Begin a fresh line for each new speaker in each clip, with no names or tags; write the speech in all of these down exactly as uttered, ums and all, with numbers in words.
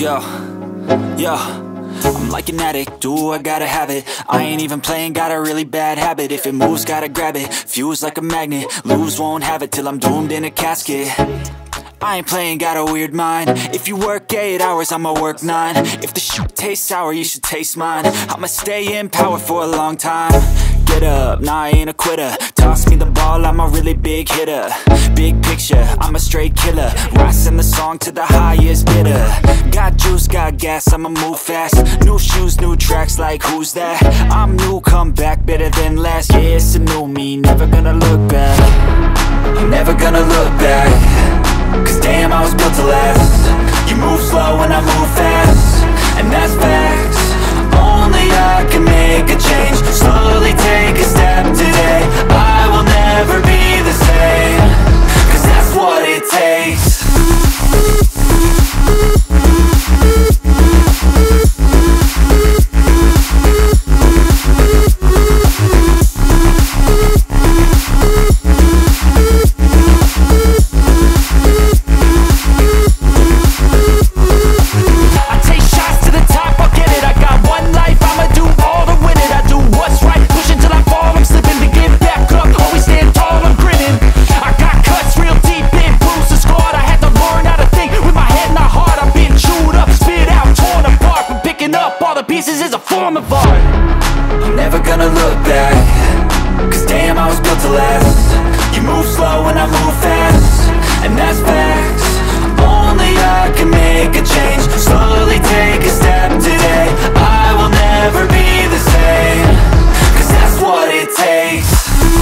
Yo, yo, I'm like an addict, do I gotta have it. I ain't even playing, got a really bad habit. If it moves, gotta grab it, fuse like a magnet. Lose, won't have it till I'm doomed in a casket. I ain't playing, got a weird mind. If you work eight hours, I'ma work nine. If the shit tastes sour, you should taste mine. I'ma stay in power for a long time. Get up, nah, I ain't a quitter. Toss me the ball, I'm a really big hitter. Big picture, I'm a straight killer. Rising the song to the highest bidder. Got juice, got gas, I'ma move fast. New shoes, new tracks, like who's that? I'm new, come back, better than last. Yeah, it's a new me, never gonna look back. I'm never gonna look back. Cause damn, I was built to last. You move slow and I move fast, and that's facts. Only I can make a change. Slowly take a step today. I will never be the same. Cause that's what it takes. I'm never gonna look back. Cause damn, I was built to last. You move slow and I move fast, and that's facts. Only I can make a change. Slowly take a step today. I will never be the same. Cause that's what it takes.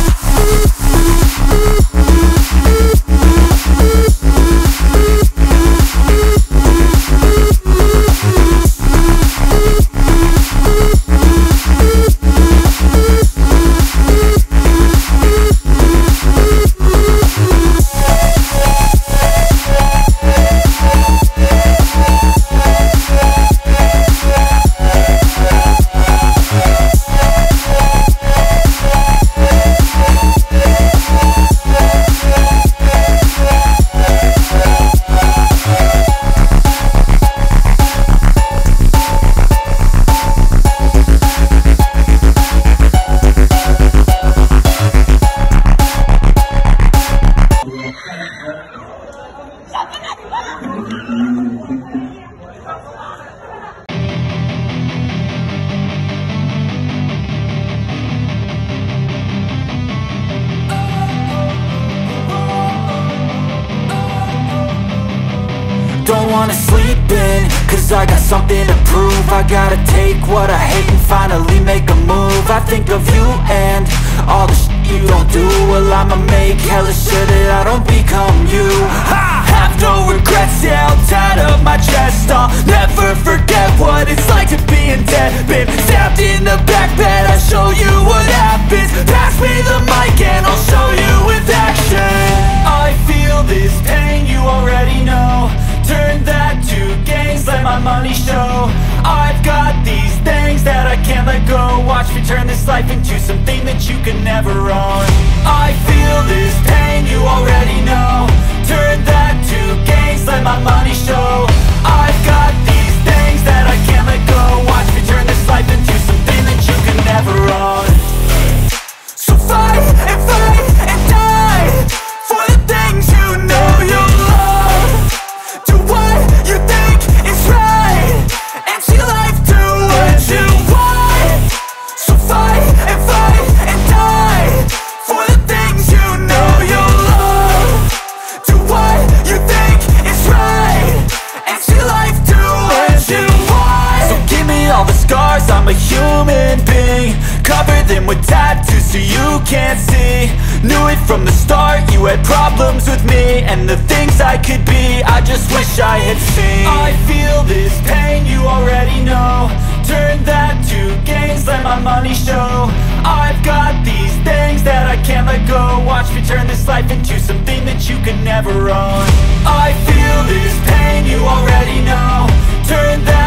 Don't wanna sleep in, cause I got something to prove. I gotta take what I hate and finally make a move. I think of you and all the shit you don't do. Well, I'ma make hella sure that I don't become you. I have no regrets, yeah, I'll tie up my chest. I'll never forget what it's like to be in debt. Been stabbed in the back bed, I'll show you what happens. Pass me the mic and I'll show you with action. I feel this pain, you already know. Turn that to gains, let my money show. I've got these things that I can't let go. Watch me turn this life into something that you can never own. I feel this pain, you already know. Turn that to gains, let my money show. I've got these things that I can't let go. Watch me turn this life into something that you can never own. So fight and fight and die for the things you know you love. Do what you think is right, and see life do what you want. So fight and fight and die for the things you know you love. Do what you think is right, and see life do what you want. So give me all the scars, I'm a human being. Cover them with tattoos so you can't see. Knew it from the start, you had problems with me and the things I could be, I just wish I had seen. I feel this pain, you already know. Turn that to gains, let my money show. I've got these things that I can't let go. Watch me turn this life into something that you can never own. I feel this pain, you already know. Turn that